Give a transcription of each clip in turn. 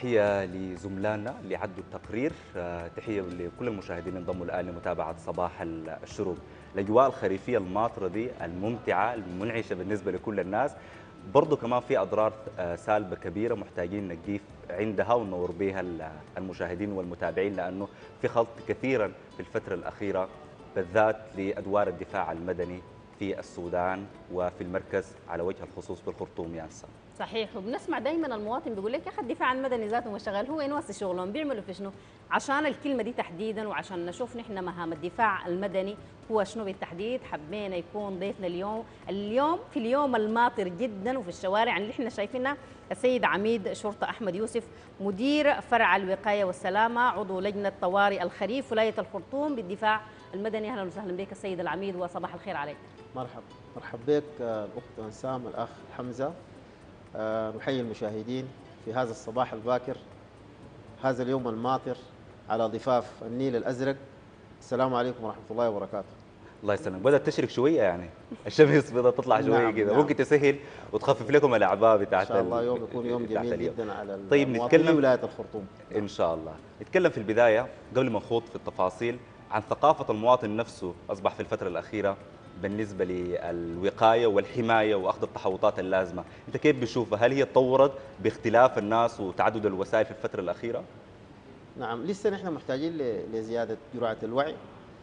تحية لزملائنا اللي عدوا التقرير، تحية لكل المشاهدين اللي انضموا الآن لمتابعة صباح الشروق. الأجواء الخريفية الماطرة دي الممتعة المنعشة بالنسبة لكل الناس، برضو كمان في أضرار سالبة كبيرة محتاجين نقيف عندها وننور بها المشاهدين والمتابعين، لأنه في خلط كثيرا في الفترة الأخيرة بالذات لأدوار الدفاع المدني في السودان وفي المركز على وجه الخصوص بالخرطوم يا أنسة. صحيح. وبنسمع دايما المواطن بيقول لك يا اخي الدفاع المدني ذاته ما شغال، هو وين واسي شغلهم بيعملوا في شنو؟ عشان الكلمه دي تحديدا وعشان نشوف نحن مهام الدفاع المدني هو شنو بالتحديد، حبينا يكون ضيفنا اليوم في اليوم الماطر جدا وفي الشوارع اللي احنا شايفينها السيد عميد شرطه احمد يوسف، مدير فرع الوقايه والسلامه، عضو لجنه طوارئ الخريف ولايه الخرطوم بالدفاع المدني. اهلا وسهلا بك السيد العميد وصباح الخير عليك. مرحب بك الأخت أنسام، الأخ حمزة. نحيي المشاهدين في هذا الصباح الباكر، هذا اليوم الماطر على ضفاف النيل الأزرق. السلام عليكم ورحمة الله وبركاته. الله يسلمك، بدأت تشرق شوية يعني الشمس بدأت تطلع شوية نعم كده، نعم. ممكن تسهل وتخفف لكم الأعباء إن بتاعت شاء الله يوم يكون يوم بتاعت جميل اليوم. جدا على طيب مواطني نتكلم ولاية الخرطوم. إن شاء الله نتكلم في البداية قبل ما نخوض في التفاصيل عن ثقافة المواطن نفسه. أصبح في الفترة الأخيرة بالنسبة للوقاية والحماية وأخذ التحوطات اللازمة، أنت كيف بتشوفها؟ هل هي تطورت باختلاف الناس وتعدد الوسائل في الفترة الأخيرة؟ نعم، لسه نحن محتاجين لزيادة جرعة الوعي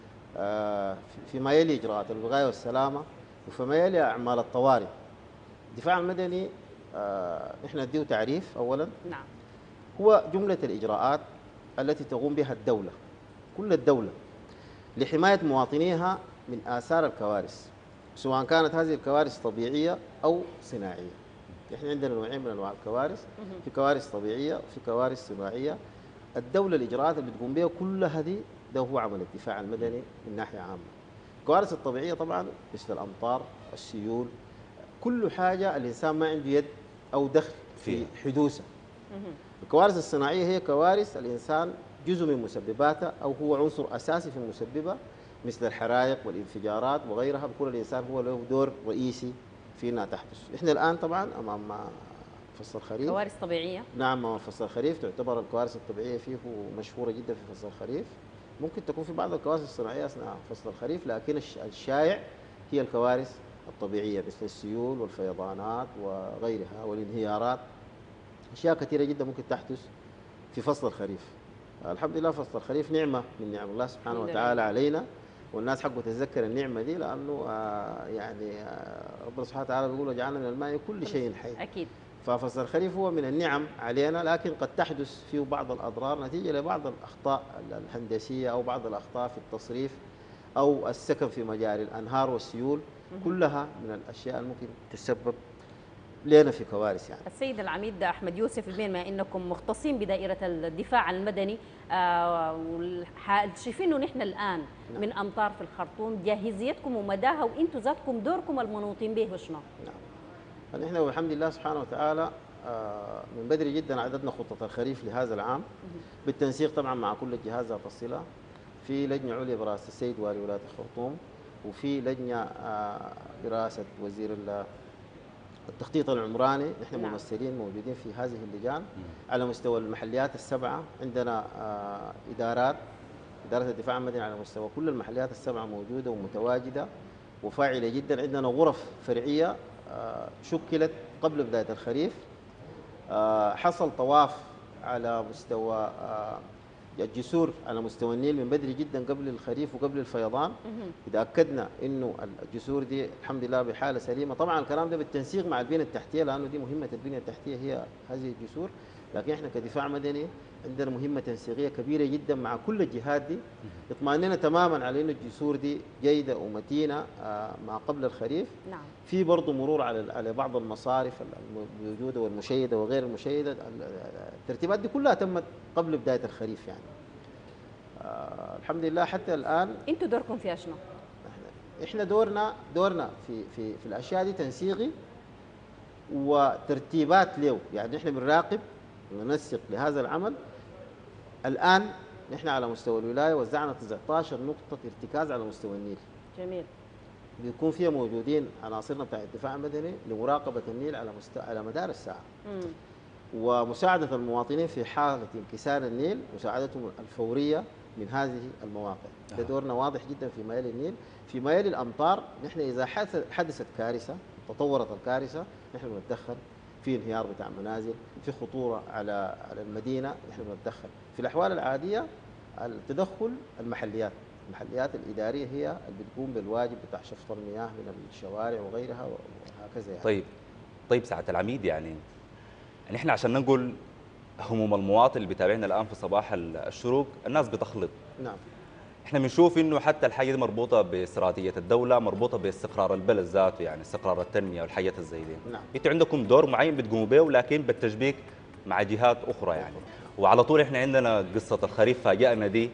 فيما يلي إجراءات الوقاية والسلامة وفيما يلي أعمال الطوارئ. الدفاع المدني نحن نديه تعريف أولا. نعم. هو جملة الإجراءات التي تقوم بها الدولة، كل الدولة، لحماية مواطنيها من آثار الكوارث، سواء كانت هذه الكوارث طبيعية أو صناعية. إحنا عندنا نوعين من أنواع الكوارث، في كوارث طبيعية وفي كوارث صناعية. الدولة الإجراءات اللي بتقوم بها كلها دي، ده هو عمل الدفاع المدني من ناحية عامة. الكوارث الطبيعية طبعا مثل الأمطار، السيول، كل حاجة الإنسان ما عنده يد أو دخل في حدوثها. الكوارث الصناعية هي كوارث الإنسان جزء من مسبباتها أو هو عنصر أساسي في مسببها، مثل الحرائق والانفجارات وغيرها، بكون الإنسان هو له دور رئيسي في أنها تحدث. إحنا الآن طبعا أمام فصل الخريف. كوارث طبيعيه. نعم، أمام فصل الخريف. تعتبر الكوارث الطبيعية فيه مشهورة جدا في فصل الخريف. ممكن تكون في بعض الكوارث الصناعية أثناء فصل الخريف، لكن الشائع هي الكوارث الطبيعية مثل السيول والفيضانات وغيرها والانهيارات. أشياء كثيرة جدا ممكن تحدث في فصل الخريف. الحمد لله فصل الخريف نعمة من نعم الله سبحانه وتعالى علينا، والناس حقه تتذكر النعمة دي، لأنه ربنا سبحانه وتعالى بيقول وجعلنا من الماء كل شيء حي. اكيد. ففصل الخريف هو من النعم علينا، لكن قد تحدث فيه بعض الأضرار نتيجة لبعض الأخطاء الهندسية أو بعض الأخطاء في التصريف أو السكن في مجاري الأنهار والسيول. كلها من الأشياء الممكن تسبب لنا في كوارث يعني. السيد العميد احمد يوسف، بما انكم مختصين بدائره الدفاع المدني، شايفين انه نحن الان من امطار في الخرطوم، جاهزيتكم ومداها وانتم ذاتكم دوركم المنوطين به وشنو؟ نعم، نحن والحمد لله سبحانه وتعالى من بدري جدا عددنا خطة الخريف لهذا العام بالتنسيق طبعا مع كل الجهات ذات الصلة، في لجنة عليا برئاسة السيد والي ولاية الخرطوم، وفي لجنة برئاسة وزير التخطيط العمراني. نحن ممثلين موجودين في هذه اللجان على مستوى المحليات السبعة. عندنا إدارة الدفاع المدني على مستوى كل المحليات السبعة موجودة ومتواجدة وفاعلة جدا. عندنا غرف فرعية شكلت قبل بداية الخريف. حصل طواف على مستوى الجسور على مستوى النيل من بدري جدا قبل الخريف وقبل الفيضان. إذا أكدنا إنه الجسور دي الحمد لله بحالة سليمة. طبعا الكلام ده بالتنسيق مع البنية التحتية، لأنه دي مهمة البنية التحتية هي هذه الجسور، لكن إحنا كدفاع مدني عندنا مهمة تنسيقية كبيرة جدا مع كل الجهات دي، اطمئننا تماما على إنه الجسور دي جيدة ومتينة ما قبل الخريف. نعم. في برضه مرور على بعض المصارف الموجودة والمشيدة وغير المشيدة. الترتيبات دي كلها تمت قبل بداية الخريف يعني. الحمد لله حتى الآن. انتوا دوركم فيها شنو؟ احنا دورنا في الاشياء دي تنسيقي وترتيبات له، يعني احنا بنراقب وننسق لهذا العمل. الآن نحن على مستوى الولاية وزعنا 19 نقطة ارتكاز على مستوى النيل. جميل. بيكون فيها موجودين عناصرنا بتاع الدفاع المدني لمراقبة النيل على مدار الساعة. ومساعدة المواطنين في حالة انكسار النيل، مساعدتهم الفورية من هذه المواقع. ده دورنا واضح جدا في ميال النيل. في ميال الأمطار نحن إذا حدثت كارثة، تطورت الكارثة، نحن بنتدخل. في انهيار بتاع منازل، في خطورة على المدينة، نحن بنتدخل. في الأحوال العادية التدخل المحليات الإدارية هي اللي بتقوم بالواجب بتاع شفط المياه من الشوارع وغيرها وهكذا يعني. طيب سعادة العميد، يعني نحن عشان نقول هموم المواطن اللي بيتابعنا الآن في صباح الشروق، الناس بتخلط. نعم. احنا بنشوف انه حتى الحاجه دي مربوطه باستراتيجيه الدوله، مربوطه باستقرار البلد ذاته، يعني استقرار التنميه والحاجات الزي دي. نعم. انتوا عندكم دور معين بتقوموا به، ولكن بالتشبيك مع جهات اخرى يعني. وعلى طول احنا عندنا قصه الخريف فاجأنا دي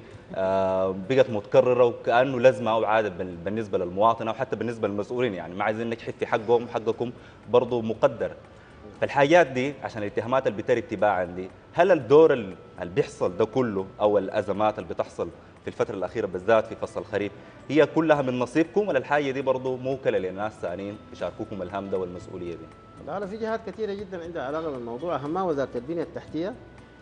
بقت متكرره وكانه لازمه او عاده بالنسبه للمواطن او حتى بالنسبه للمسؤولين، يعني ما عايزين نجحد في حقهم وحقكم برضه مقدر. فالحاجات دي عشان الاتهامات اللي بتري تباعا دي، هل الدور اللي بيحصل ده كله او الازمات اللي بتحصل في الفتره الاخيره بالذات في فصل الخريف هي كلها من نصيبكم، ولا الحاجه دي برضه موكله لناس ثانيين يشاركوكم الهم ده والمسؤوليه دي؟ لا في جهات كثيره جدا عندها علاقه بالموضوع، اهمها وزاره البنيه التحتيه،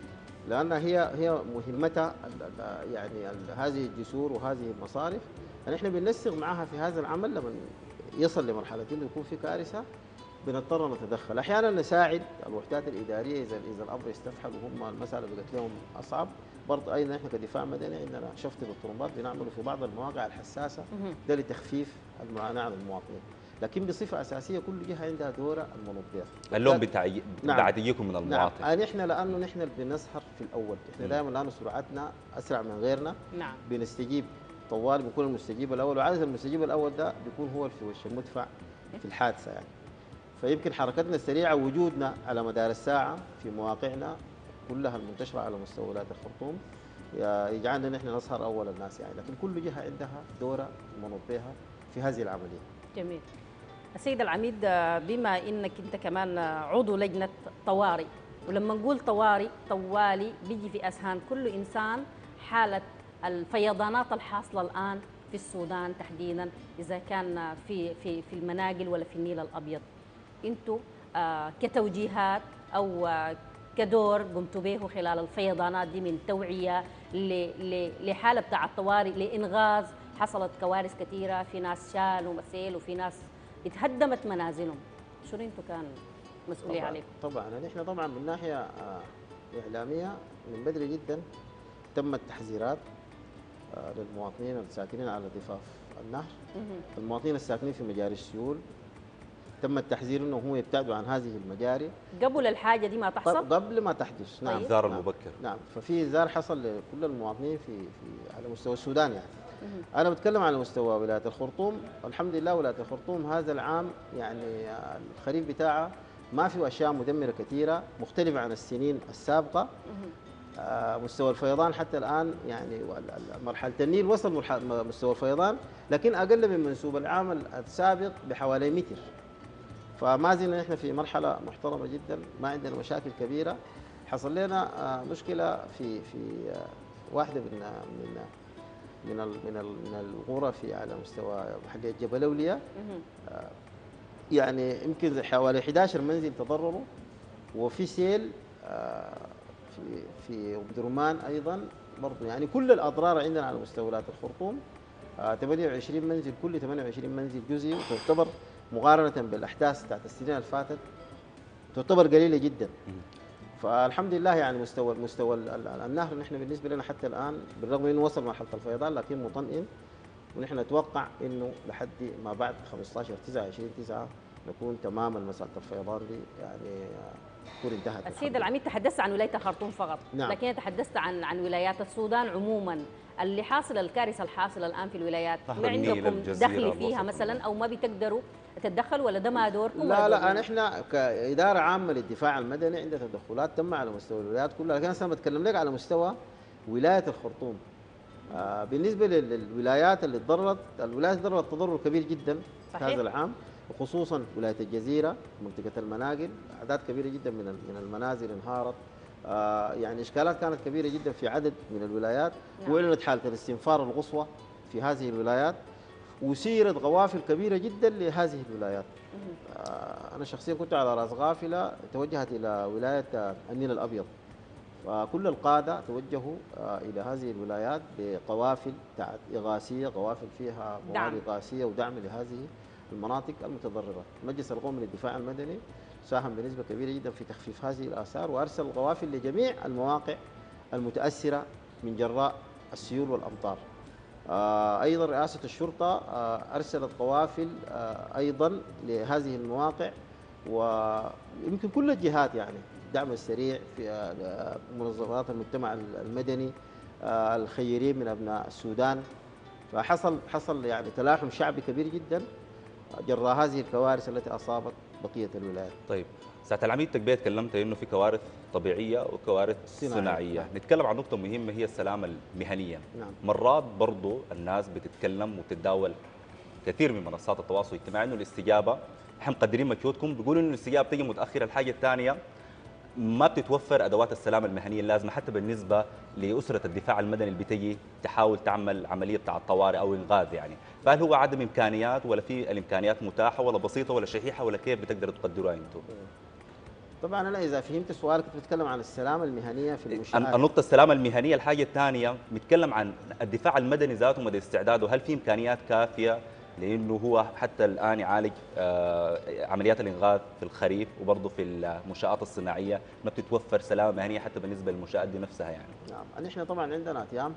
لأن هي مهمتها يعني هذه الجسور وهذه المصارف. نحن بننسق معها في هذا العمل. لما يصل لمرحلة إنه يكون في كارثة بنضطر نتدخل. أحيانا نساعد الوحدات الإدارية إذا الأمر يستفحل وهم المسألة بقت لهم أصعب. برضه أيضا نحن كدفاع مدني عندنا شفط بالطرمبات بنعمله في بعض المواقع الحساسة، ده لتخفيف المعاناة على المواطنين. لكن بصفة أساسية كل جهة عندها دورها المنظف. اللوم بعديكم من المواطن. نعم. نحن لأنه نحن اللي بنسهر في الأول، نحن دائما لأنه سرعتنا أسرع من غيرنا. نعم. بنستجيب طوال، بيكون المستجيب الأول، وعادة المستجيب الأول ده بيكون هو في وش المدفع في الحادثة يعني. فيمكن حركتنا السريعة ووجودنا على مدار الساعة في مواقعنا كلها المنتشرة على مستوى ولاية الخرطوم يجعلنا نحن نسهر أول الناس يعني. لكن كل جهة عندها دورها المنوط بها في هذه العملية. جميل. السيد العميد، بما انك انت كمان عضو لجنه طوارئ، ولما نقول طوارئ طوالي بيجي في اذهان كل انسان حاله الفيضانات الحاصله الان في السودان تحديدا، اذا كان في المناقل ولا في النيل الابيض. انتوا كتوجيهات او كدور قمتوا به خلال الفيضانات دي من توعيه لحاله بتاع الطوارئ لانغاذ، حصلت كوارث كثيره، في ناس شالوا مسيل وفي ناس اتهدمت منازلهم، شنو انتم كان مسؤوليه عليكم؟ طبعا نحن طبعا من ناحيه اعلاميه من بدري جدا تم التحذيرات للمواطنين الساكنين على ضفاف النهر. المواطنين الساكنين في مجاري السيول تم التحذير انه هم يبتعدوا عن هذه المجاري قبل الحاجه دي ما تحصل، قبل ما تحدث. نعم. الانذار المبكر. نعم. ففي انذار حصل لكل المواطنين على مستوى السودان يعني. أنا بتكلم على مستوى ولاية الخرطوم. الحمد لله ولاية الخرطوم هذا العام يعني الخريف بتاعها ما في أشياء مدمرة كثيرة مختلفة عن السنين السابقة. مستوى الفيضان حتى الآن يعني مرحلة النيل وصل مستوى الفيضان، لكن أقل من منسوب العام السابق بحوالي متر. فما زلنا نحن في مرحلة محترمة جدا، ما عندنا مشاكل كبيرة. حصل لنا مشكلة في واحدة من القرى على مستوى حق جبل أولياء. يعني يمكن حوالي 11 منزل تضرروا، وفي سيل في أم درمان أيضا برضه. يعني كل الأضرار عندنا على مستوى ولاية الخرطوم 28 منزل، كل 28 منزل جزئي، وتعتبر مقارنة بالأحداث بتاعت السنين اللي فاتت تعتبر قليلة جدا. فالحمد لله يعني مستوى النهر نحن بالنسبه لنا حتى الان بالرغم انه وصل مرحله الفيضان لكن مطمئن، ونحن نتوقع انه لحد ما بعد 15/9/2009 نكون تماما مساله الفيضان دي يعني تكون انتهت. السيد العميد تحدثت عن ولايه الخرطوم فقط. نعم. لكن تحدثت عن ولايات السودان عموما. اللي حاصل الكارثه الحاصله الان في الولايات ما عندكم دخل فيها مثلا او ما بتقدروا تتدخلوا، ولا ده ما دوركم؟ لا نحن كاداره عامه للدفاع المدني عندنا تدخلات تم على مستوى الولايات كلها، لكن انا بتكلم لك على مستوى ولايه الخرطوم. بالنسبه للولايات اللي تضررت، الولايات تضررت تضرر كبير جدا هذا العام، وخصوصا ولايه الجزيره منطقه المناقل اعداد كبيره جدا من المنازل انهارت. يعني اشكالات كانت كبيره جدا في عدد من الولايات. نعم. واعلنت حاله الاستنفار القصوى في هذه الولايات. وسيرت قوافل كبيرة جدا لهذه الولايات. أنا شخصيا كنت على رأس قافلة توجهت إلى ولاية النيل الأبيض، فكل القادة توجهوا إلى هذه الولايات بقوافل إغاثية، قوافل فيها دعم. مواد إغاثية ودعم لهذه المناطق المتضررة. المجلس القومي للدفاع المدني ساهم بنسبة كبيرة جدا في تخفيف هذه الآثار، وأرسل قوافل لجميع المواقع المتأثرة من جراء السيول والأمطار. أيضا رئاسة الشرطة أرسلت قوافل أيضا لهذه المواقع، ويمكن كل الجهات يعني الدعم السريع في منظمات المجتمع المدني، الخيرين من أبناء السودان. فحصل يعني تلاحم شعبي كبير جدا جراء هذه الكوارث التي أصابت بقية الولايات. طيب ساعة العميد تكبير تكلمت انه في كوارث طبيعيه وكوارث صناعيه، نعم. نتكلم عن نقطه مهمه هي السلامه المهنيه. نعم. مرات برضو الناس بتتكلم وبتتداول كثير من منصات التواصل الاجتماعي انه الاستجابه، احنا مقدرين مجهودكم، بيقولوا انه الاستجابه بتيجي متاخره. الحاجه الثانيه ما بتتوفر ادوات السلامه المهنيه اللازمه حتى بالنسبه لاسره الدفاع المدني اللي بتجي تحاول تعمل عمليه بتاع الطوارئ او انقاذ يعني. فهل هو عدم امكانيات ولا في الامكانيات متاحه ولا بسيطه ولا شحيحه ولا كيف بتقدروا تقدروها انتم؟ طبعا أنا إذا فهمت سؤالك بتتكلم عن السلامة المهنية في المنشآت. النقطة السلامة المهنية. الحاجة الثانية بنتكلم عن الدفاع المدني ذاته مدى استعداده، هل في إمكانيات كافية لأنه هو حتى الآن يعالج عمليات الإنقاذ في الخريف، وبرضه في المنشآت الصناعية ما بتتوفر سلامة مهنية حتى بالنسبة للمنشآت دي نفسها يعني. نعم، نحن طبعا عندنا أتيام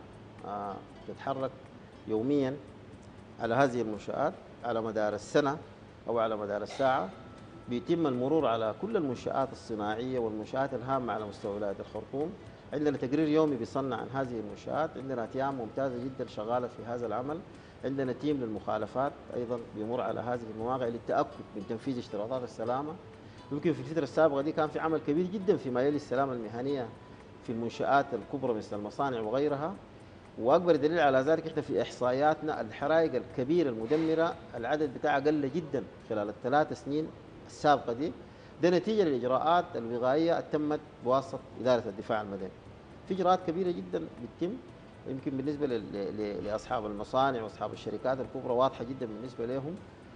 تتحرك يوميا على هذه المنشآت على مدار السنة أو على مدار الساعة. بيتم المرور على كل المنشآت الصناعية والمنشآت الهامة على مستوى ولاية الخرطوم. عندنا تقرير يومي بيصنع عن هذه المنشآت، عندنا أتيام ممتازة جدا شغالة في هذا العمل، عندنا تيم للمخالفات أيضا بيمر على هذه المواقع للتأكد من تنفيذ اشتراطات السلامة. يمكن في الفترة السابقة دي كان في عمل كبير جدا فيما يلي السلامة المهنية في المنشآت الكبرى مثل المصانع وغيرها. واكبر دليل على ذلك احنا في احصائياتنا الحرائق الكبيره المدمره العدد بتاعها قل جدا خلال الثلاث سنين السابقه دي. ده نتيجه للاجراءات الوقائيه التمت بواسطه اداره الدفاع المدني. في اجراءات كبيره جدا بتتم، يمكن بالنسبه لاصحاب المصانع واصحاب الشركات الكبرى واضحه جدا بالنسبه لهم.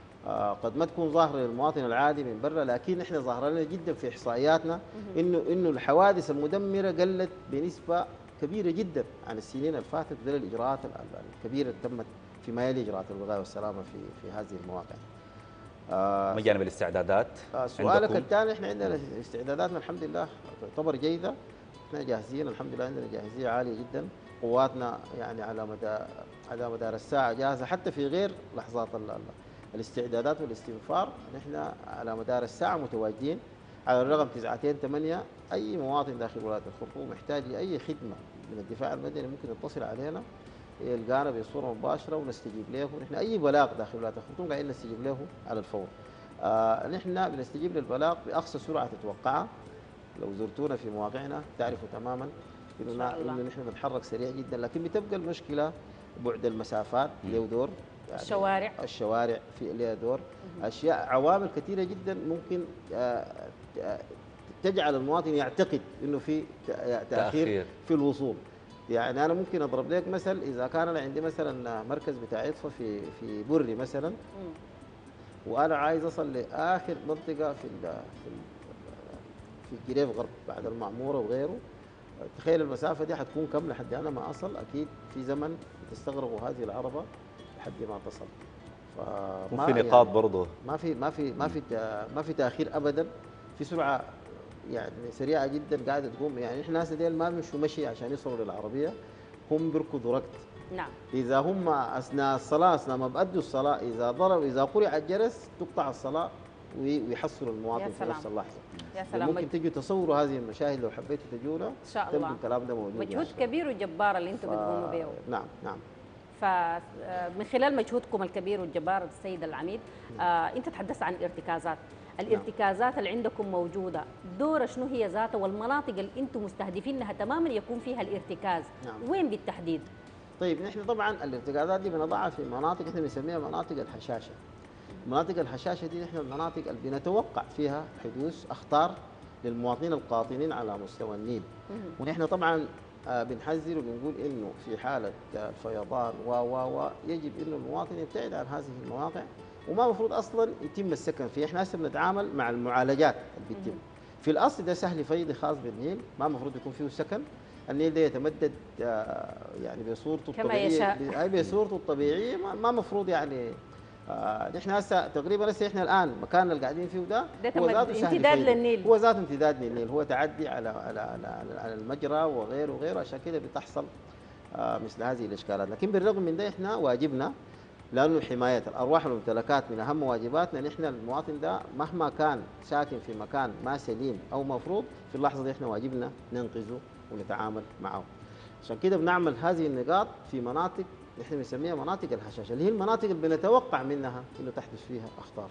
قد ما تكون ظاهره للمواطن العادي من برا، لكن احنا ظاهره لنا جدا في احصائياتنا انه الحوادث المدمره قلت بنسبه كبيره جدا عن السنين اللي فاتت، وده الاجراءات الكبيره اللي تمت فيما يلي اجراءات الوقايه والسلامه في هذه المواقع. ما جانب الاستعدادات سؤالك الثاني، احنا عندنا استعداداتنا الحمد لله تعتبر جيده، احنا جاهزين الحمد لله، عندنا جاهزيه عاليه جدا، قواتنا يعني على مدار الساعه جاهزه حتى في غير لحظات الاستعدادات والاستنفار. نحن على مدار الساعه متواجدين على الرقم 928. اي مواطن داخل ولايه الخرطوم محتاج لاي خدمه من الدفاع المدني ممكن يتصل علينا يلقانا بصوره مباشره ونستجيب له. نحن اي بلاغ داخل ولايه الخرطوم قاعدين نستجيب له على الفور. نحن بنستجيب للبلاغ باقصى سرعه تتوقعها. لو زرتونا في مواقعنا تعرفوا تماما انه نحن بنتحرك سريع جدا، لكن بتبقى المشكله بعد المسافات له دور، يعني الشوارع في لها دور، اشياء عوامل كثيره جدا ممكن تجعل المواطن يعتقد انه في تاخير في الوصول. يعني انا ممكن اضرب لك مثل، اذا كان انا عندي مثلا مركز بتاع اطفاء في بري مثلا، وانا عايز اصل لاخر منطقه في الجريف غرب بعد المعموره وغيره، تخيل المسافه دي حتكون كم لحد انا ما اصل؟ اكيد في زمن بتستغرقوا هذه العربه لحد ما تصل. وفي نقاط يعني برضه ما في تاخير ابدا، في سرعه يعني سريعه جدا قاعده تقوم. يعني احنا الناس ديل ما بيمشوا مشي عشان يوصلوا للعربيه، هم بيركضوا ركض. نعم. اذا هم اثناء الصلاه، اثناء ما بأدوا الصلاه، اذا قرع الجرس تقطع الصلاه ويحصلوا المواطن في نفس اللحظه. يا سلام. ممكن تجوا تصوروا هذه المشاهد لو حبيتوا تجونا ان شاء الله. الكلام ده موجود. مجهود كبير وجبار اللي انتم بتقوموا به. نعم. فمن خلال مجهودكم الكبير والجبار السيد العميد، انت تحدثت عن الارتكازات. الارتكازات اللي عندكم موجوده، دور شنو هي ذاتها، والمناطق اللي انتم مستهدفين انها تماما يكون فيها الارتكاز، وين بالتحديد؟ طيب نحن طبعا الارتكازات دي بنضعها في مناطق احنا بنسميها مناطق الحشاشه. مناطق الحشاشه دي نحن المناطق اللي بنتوقع فيها حدوث اخطار للمواطنين القاطنين على مستوى النيل. ونحن طبعا بنحذر وبنقول انه في حاله الفيضان و يجب انه المواطن يبتعد عن هذه المواقع، وما المفروض اصلا يتم السكن فيه. احنا هسه بنتعامل مع المعالجات اللي بتتم. في الاصل ده سهل فيضي خاص بالنيل، ما المفروض يكون فيه سكن. النيل ده يتمدد يعني بصورته كما الطبيعيه، يشاء. اي بصورته الطبيعيه، ما المفروض يعني نحن هسه تقريبا احنا الان مكاننا اللي قاعدين فيه ده هو ذاته سهل امتداد فيضي. للنيل. هو ذاته امتداد للنيل، هو تعدي على المجرى وغيره وغيره، عشان كده بتحصل مثل هذه الاشكالات. لكن بالرغم من ده احنا واجبنا، لانه حمايه الارواح والممتلكات من اهم واجباتنا. نحن المواطن ده مهما كان ساكن في مكان ما سليم او مفروض، في اللحظه دي احنا واجبنا ننقذه ونتعامل معه. عشان كده بنعمل هذه النقاط في مناطق نحن بنسميها مناطق الهشاشه، اللي هي المناطق اللي بنتوقع منها انه تحدث فيها اخطار.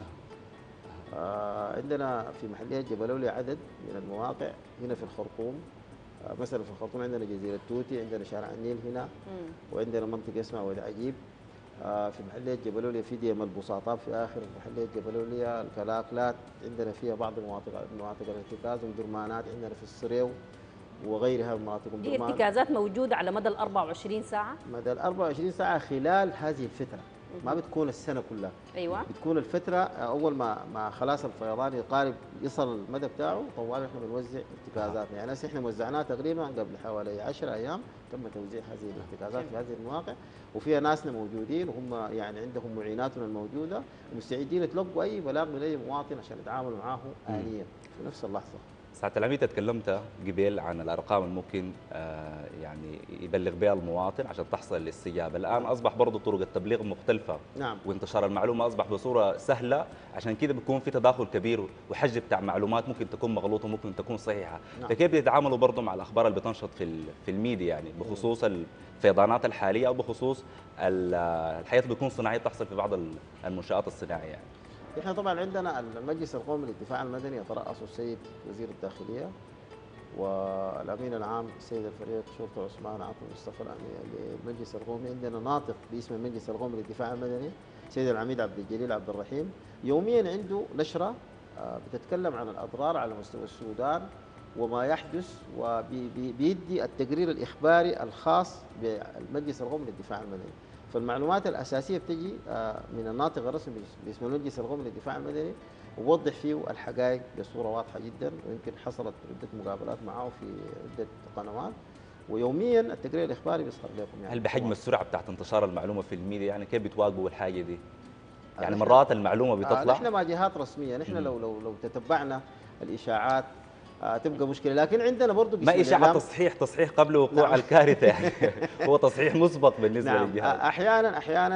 عندنا في محليه جبل أولي عدد من المواقع هنا في الخرطوم. مثلا في الخرطوم عندنا جزيره توتي، عندنا شارع النيل هنا، وعندنا منطقه اسمها واد عجيب. في محليه جبل أولي في ديم البساطات في اخر محليه جبل أولي، الكلاكلات عندنا فيها بعض مناطق الارتكاز، ومدرمانات عندنا في السريو وغيرها من مناطق دي ارتكازات موجوده على مدى ال 24 ساعه؟ مدى ال 24 ساعه خلال هذه الفتره، ما بتكون السنه كلها. ايوه، بتكون الفتره اول ما خلاص الفيضان يقارب يصل المدى بتاعه، طوال احنا بنوزع ارتكازاتنا. يعني هسه احنا وزعناها تقريبا قبل حوالي 10 ايام، تم توزيع هذه الارتكازات في هذه المواقع، وفيها ناسنا موجودين وهم يعني عندهم معيناتنا الموجوده ومستعدين يتلقوا اي بلاغ من اي مواطن عشان يتعاملوا معه آنيا في نفس اللحظه. سعادة العميد تكلمت قبل عن الارقام اللي ممكن يعني يبلغ بها المواطن عشان تحصل الاستجابه، الان اصبح برضه طرق التبليغ مختلفه. نعم. وانتشار المعلومه اصبح بصوره سهله، عشان كده بيكون في تداخل كبير وحجم بتاع معلومات ممكن تكون مغلوطه وممكن تكون صحيحه. نعم. فكيف بيتعاملوا برضه مع الاخبار اللي بتنشط في الميديا، يعني بخصوص الفيضانات الحاليه او بخصوص الحياه اللي بتكون صناعيه تحصل في بعض المنشات الصناعيه يعني. احنا طبعا عندنا المجلس القومي للدفاع المدني يترأسه السيد وزير الداخليه، والامين العام السيد الفريق شرطه عثمان عاطف مصطفى للمجلس القومي. عندنا ناطق باسم المجلس القومي للدفاع المدني السيد العميد عبد الجليل عبد الرحيم، يوميا عنده نشره بتتكلم عن الاضرار على مستوى السودان وما يحدث، وبيدي التقرير الاخباري الخاص بالمجلس القومي للدفاع المدني. فالمعلومات الاساسيه بتجي من الناطق الرسمي باسم المجلس القومي للدفاع المدني، ووضح فيه الحقائق بصوره واضحه جدا، ويمكن حصلت عده مقابلات معه في عده قنوات، ويوميا التقرير الاخباري بيظهر لكم. يعني هل بحجم السرعه بتاعت انتشار المعلومه في الميديا يعني كيف بتواجهوا الحاجه دي؟ يعني مرات المعلومه بتطلع نحن ما جهات رسميه، نحن لو تتبعنا الاشاعات تبقى مشكله، لكن عندنا برضه ما اشاعه تصحيح قبل وقوع نعم. الكارثه يعني هو تصحيح مسبق بالنسبه نعم. للجهات. احيانا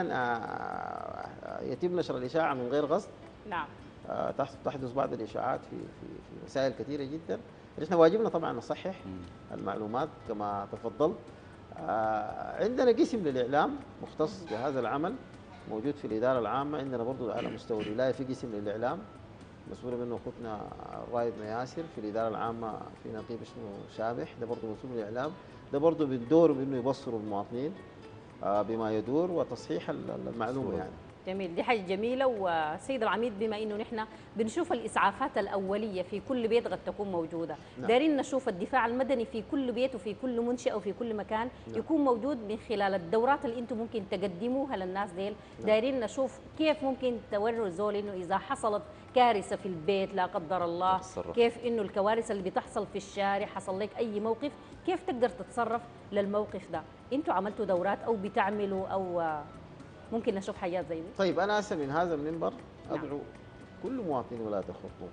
يتم نشر الاشاعه من غير قصد. نعم. تحدث بعض الاشاعات في مسائل كثيره جدا. نحن واجبنا طبعا نصحح المعلومات كما تفضلت. عندنا قسم للاعلام مختص بهذا العمل موجود في الاداره العامه. عندنا برضه على مستوى الولايه في قسم للاعلام مسؤول منه اخوتنا الرائد مياسر. في الاداره العامه في نقيب اسمه سامح، ده برضه مسؤول الاعلام. ده برضه بندور بانه يبصروا المواطنين بما يدور وتصحيح المعلومه يعني. جميل، دي حاجه جميله. وسيد العميد، بما انه نحن بنشوف الاسعافات الاوليه في كل بيت قد تكون موجوده، نعم. دايرين نشوف الدفاع المدني في كل بيت وفي كل منشاه وفي كل مكان. نعم. يكون موجود من خلال الدورات اللي انتم ممكن تقدموها للناس ديل. نعم. دايرين نشوف كيف ممكن توروا زول انه اذا حصلت كارثه في البيت لا قدر الله، كيف انه الكوارث اللي بتحصل في الشارع، حصل لك اي موقف كيف تقدر تتصرف للموقف ده. انتم عملتوا دورات او بتعملوا او ممكن نشوف حاجات زي دي؟ طيب انا هسه من هذا المنبر نعم. ادعو كل مواطني ولايه الخرطوم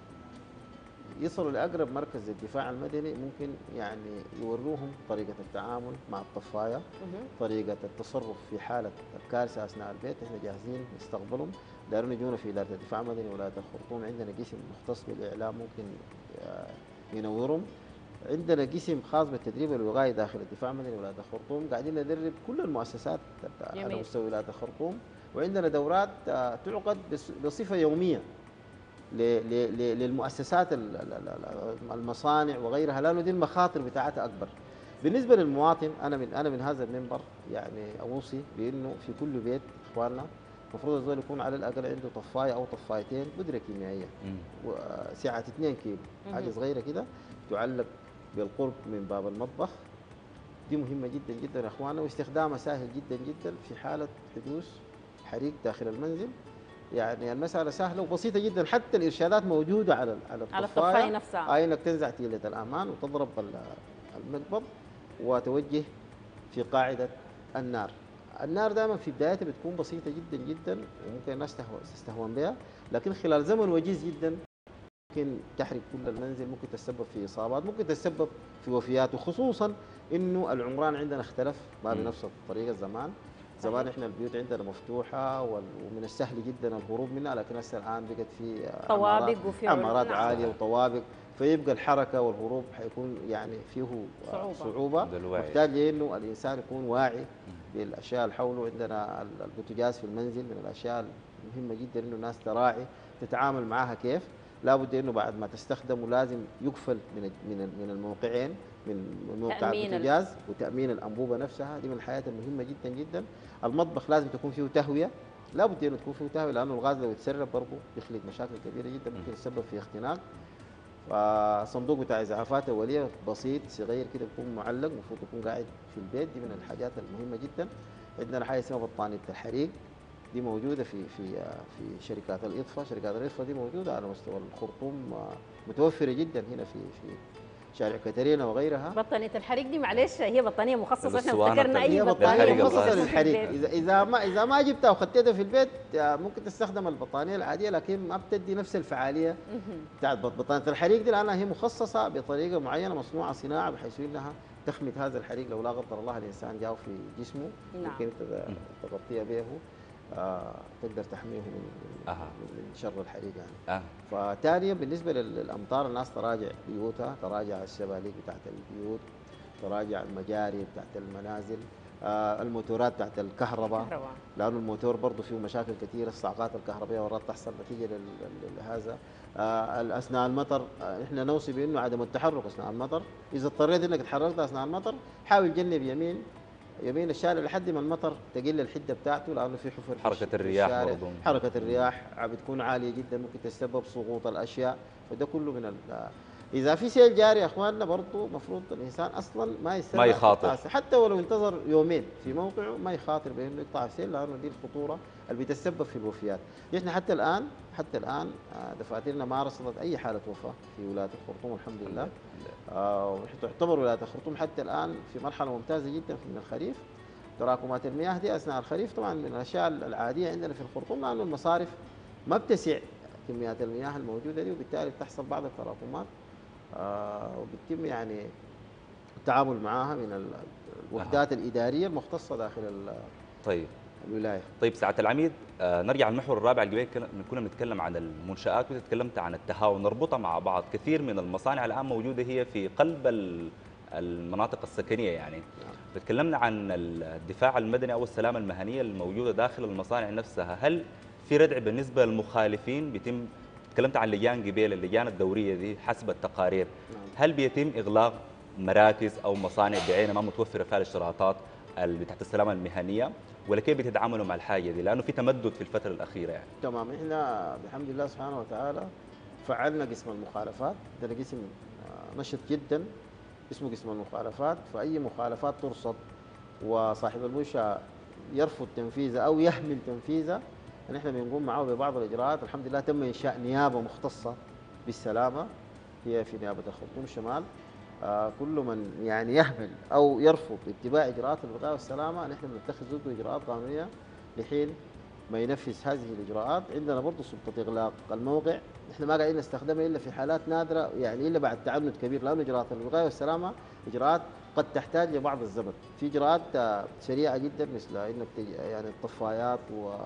يصلوا لاقرب مركز للدفاع المدني، ممكن يعني يوروهم طريقه التعامل مع الطفايه، طريقه التصرف في حاله الكارثه اثناء البيت. احنا جاهزين نستقبلهم. دارون يجونا في اداره الدفاع المدني ولايه الخرطوم، عندنا قسم مختص بالاعلام ممكن ينورهم. عندنا قسم خاص بالتدريب والوقايه داخل الدفاع المدني ولايه الخرطوم، قاعدين ندرب كل المؤسسات على مستوى ولايه الخرطوم. وعندنا دورات تعقد بصفه يوميه للمؤسسات المصانع وغيرها، لانه دي المخاطر بتاعتها اكبر. بالنسبه للمواطن انا من هذا المنبر يعني اوصي بانه في كل بيت اخواننا المفروض الزول يكون على الاقل عنده طفايه او طفايتين بودره كيميائيه سعه 2 كيلو، حاجه صغيره كده تعلق بالقرب من باب المطبخ دي مهمة جدا جدا يا اخوانا، واستخدامها سهل جدا جدا في حالة حدوث حريق داخل المنزل. يعني المسألة سهلة وبسيطة جدا، حتى الإرشادات موجودة على على الطفاية الطفاية. نفسها. أي إنك تنزع تيلة الأمان وتضرب المقبض وتوجه في قاعدة النار. النار دائما في بدايتها بتكون بسيطة جدا جدا وممكن الناس تستهون بها، لكن خلال زمن وجيز جدا ممكن تحرق كل المنزل، ممكن تسبب في إصابات، ممكن تسبب في وفيات، وخصوصا إنه العمران عندنا اختلف ما بنفس الطريقة زمان. زمان احنا البيوت عندنا مفتوحة ومن السهل جدا الهروب منها، لكن هسه الآن بقت في طوابق وفي عمارات نعم. عالية وطوابق، فيبقى الحركة والهروب حيكون يعني فيه صعوبة. محتاج لأنه الإنسان يكون واعي بالأشياء اللي حوله. عندنا البوتاجاز في المنزل من الأشياء المهمة جدا إنه الناس تراعي تتعامل معها كيف. لابد انه بعد ما تستخدمه لازم يقفل من الموقعين، من موقع البوتاجاز وتامين الانبوبه نفسها. دي من الحاجات المهمه جدا جدا. المطبخ لازم تكون فيه تهويه، لابد انه تكون فيه تهويه، لانه الغاز لو يتسرب برضه يخلق مشاكل كبيره جدا، ممكن يسبب في اختناق. فصندوق بتاع اسعافات اوليه بسيط صغير كده بيكون معلق، المفروض يكون قاعد في البيت. دي من الحاجات المهمه جدا. عندنا حاجه اسمها بطانيه الحريق، دي موجودة في شركات الإطفاء. شركات الإطفاء دي موجودة على مستوى الخرطوم، متوفرة جدا هنا في شارع كاترينا وغيرها. بطانية الحريق دي معلش هي بطانية مخصصة، احنا الأسوانة افتكرنا أي هي بطانية بطانية مخصصة للحريق. البيت. إذا ما جبتها وخدتها في البيت ممكن تستخدم البطانية العادية، لكن ما بتدي نفس الفعالية بتاعت بطانية الحريق دي، لأنها هي مخصصة بطريقة معينة، مصنوعة صناعة بحيث إنها تخمد هذا الحريق لو لا قدر الله الإنسان جاء في جسمه. نعم. ممكن تغطيها به، تقدر تحميه من شر الحريق يعني. فتانيا بالنسبه للامطار، الناس تراجع بيوتها، تراجع الشبابيك بتاعت البيوت، تراجع المجاري بتاعت المنازل، الموتورات بتاعت الكهرباء، لانه الموتور برضه فيه مشاكل كثيره، الصعقات الكهربائيه مرات تحصل نتيجه لهذا. اثناء المطر احنا نوصي بانه عدم التحرك اثناء المطر. اذا اضطريت انك تحركت اثناء المطر حاول تجنب يمين الشارع لحد ما المطر تقل الحده بتاعته، لانه في حفر حركه الرياح برضه، حركه الرياح بتكون عاليه جدا، ممكن تسبب سقوط الاشياء. فده كله من اذا في سيل جاري يا اخواننا برضه المفروض الانسان اصلا ما يخاطر، حتى ولو انتظر يومين في موقعه ما يخاطر بانه يقطع السيل، لانه دي الخطوره اللي بتسبب في الوفيات. احنا حتى الان دفاترنا ما رصدت اي حاله وفاه في ولايه الخرطوم الحمد لله. تعتبر ولايه الخرطوم حتى الان في مرحله ممتازه جدا من الخريف. تراكمات المياه دي اثناء الخريف طبعا من الاشياء العاديه عندنا في الخرطوم، لانه المصارف ما بتسع كميات المياه الموجوده دي، وبالتالي بتحصل بعض التراكمات وبتتم يعني التعامل معها من الوحدات الاداريه المختصه داخل طيب الولايه. طيب سعاده العميد، نرجع للمحور الرابع اللي كنا بنتكلم عن المنشآت وتكلمت عن التهاون، نربطها مع بعض. كثير من المصانع الان موجوده هي في قلب المناطق السكنيه يعني. تكلمنا عن الدفاع المدني او السلامه المهنيه الموجوده داخل المصانع نفسها، هل في ردع بالنسبه للمخالفين بيتم؟ تكلمت عن لجان قبيل، اللجان الدوريه دي حسب التقارير، هل بيتم اغلاق مراكز او مصانع بعينها ما متوفره فيها الاشتراطات بتاعت السلامه المهنيه، ولا كيف بتتعاملوا مع الحاجه دي؟ لانه في تمدد في الفتره الاخيره يعني. تمام، احنا بحمد الله سبحانه وتعالى فعلنا قسم المخالفات. ده قسم نشط جدا اسمه قسم المخالفات. فاي مخالفات ترصد وصاحب المنشأ يرفض تنفيذها او يهمل تنفيذها، نحن بنقوم معه ببعض الاجراءات. الحمد لله تم انشاء نيابه مختصه بالسلامه، هي في نيابه الخرطوم شمال. كل من يعني يهمل او يرفض اتباع اجراءات الوقايه والسلامه نحن بنتخذ ضده اجراءات قانونيه لحين ما ينفذ هذه الاجراءات. عندنا برضه سلطه اغلاق الموقع، نحن ما قاعدين نستخدمها الا في حالات نادره، يعني الا بعد تعنت كبير، لانه اجراءات الوقايه والسلامه اجراءات قد تحتاج لبعض الزمن. في اجراءات سريعه جدا مثل انك يعني الطفايات،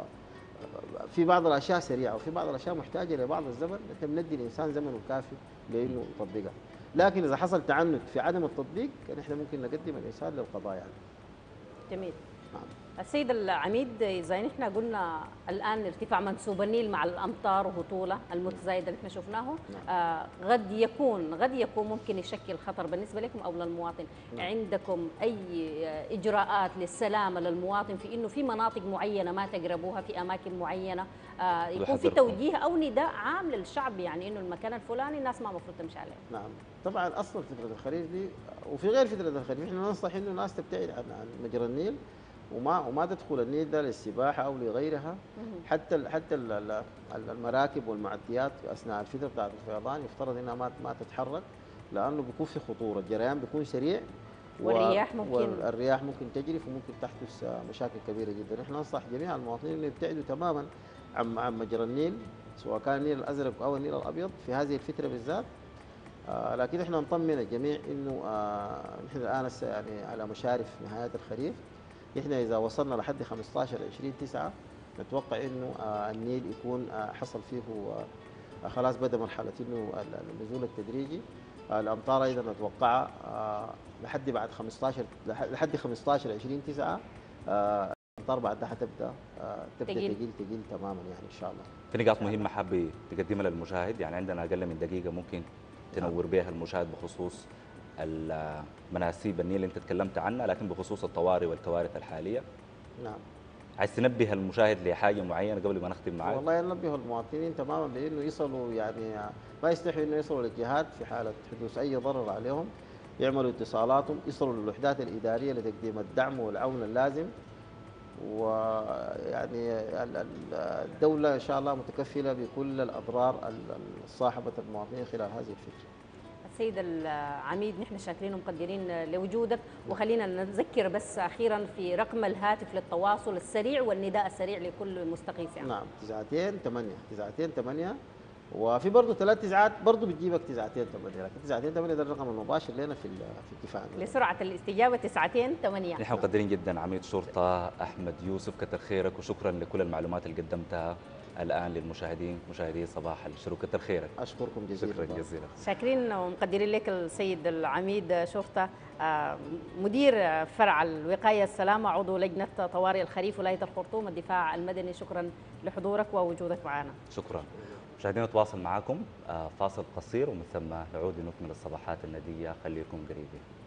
وفي بعض الاشياء سريعه وفي بعض الاشياء محتاجه لبعض الزمن، نحن بندي الانسان زمنه الكافي لانه يطبقها. لكن اذا حصل تعنت في عدم التطبيق نحن ممكن نقدم الانسان للقضاء يعني. جميل. السيد العميد، إذا نحن قلنا الآن ارتفاع منسوب النيل مع الأمطار وهطوله المتزايدة اللي احنا شفناه، قد يكون ممكن يشكل خطر بالنسبة لكم أو للمواطن. عندكم أي إجراءات للسلامة للمواطن في إنه في مناطق معينة ما تقربوها، في أماكن معينة يكون في يحذركم. توجيه أو نداء عام للشعب، يعني إنه المكان الفلاني الناس ما المفروض تمشي عليه؟ نعم، طبعا اصلا فتره الخريف دي وفي غير فتره الخريف احنا ننصح انه الناس تبتعد عن مجرى النيل وما تدخل النيل ده للسباحه او لغيرها. حتى المراكب والمعديات اثناء الفتره بتاعت الفيضان يفترض انها ما تتحرك، لانه بيكون في خطوره، الجريان بيكون سريع والرياح ممكن تجرف وممكن تحدث مشاكل كبيره جدا. احنا ننصح جميع المواطنين انه يبتعدوا تماما عن مجرى النيل، سواء كان النيل الازرق او النيل الابيض في هذه الفتره بالذات. لكن احنا نطمن الجميع انه نحن الان يعني على مشارف نهايات الخريف. احنا اذا وصلنا لحد 15 20/9 نتوقع انه النيل يكون حصل فيه خلاص بدا مرحله انه النزول التدريجي. الامطار ايضا نتوقعها لحد بعد 15 لحد 15 20/9. الامطار بعدها حتبدا تقيل تماما يعني ان شاء الله. في نقاط مهمه حابه تقدمها للمشاهد، يعني عندنا اقل من دقيقه ممكن تنور بها المشاهد بخصوص المناسيب النيل اللي انت تكلمت عنها، لكن بخصوص الطوارئ والكوارث الحاليه. نعم. عايز تنبه المشاهد لحاجه معينه قبل ما نختم معاك؟ والله ننبه المواطنين تماما بانه يصلوا، يعني ما يستحوا انه يصلوا للجهات في حاله حدوث اي ضرر عليهم، يعملوا اتصالاتهم، يصلوا للوحدات الاداريه لتقديم الدعم والعون اللازم. ويعني الدوله ان شاء الله متكفله بكل الاضرار الصاحبه المواطنين خلال هذه الفتره. السيد العميد، نحن شاكرين ومقدرين لوجودك، وخلينا نذكر بس اخيرا في رقم الهاتف للتواصل السريع والنداء السريع لكل مستغيث. يعني نعم 928 وفي برضه 3 تسعات برضه بتجيبك 928، لكن 928 ده الرقم المباشر لنا في اتفاقنا لسرعه الاستجابه 928. نحن مقدرين جدا عميد شرطه احمد يوسف، كتر خيرك وشكرا لكل المعلومات اللي قدمتها الان للمشاهدين مشاهدي صباح الشروق. كتر خيرك. اشكركم جزيلا. شكرا جزيلا. شاكرين ومقدرين لك السيد العميد شرطه مدير فرع الوقايه السلامه، عضو لجنه طوارئ الخريف ولايه الخرطوم الدفاع المدني. شكرا لحضورك ووجودك معنا. شكرا. مشاهدينا نتواصل معكم فاصل قصير ومن ثم نعود لنكمل الصباحات النديه، خليكم قريبين.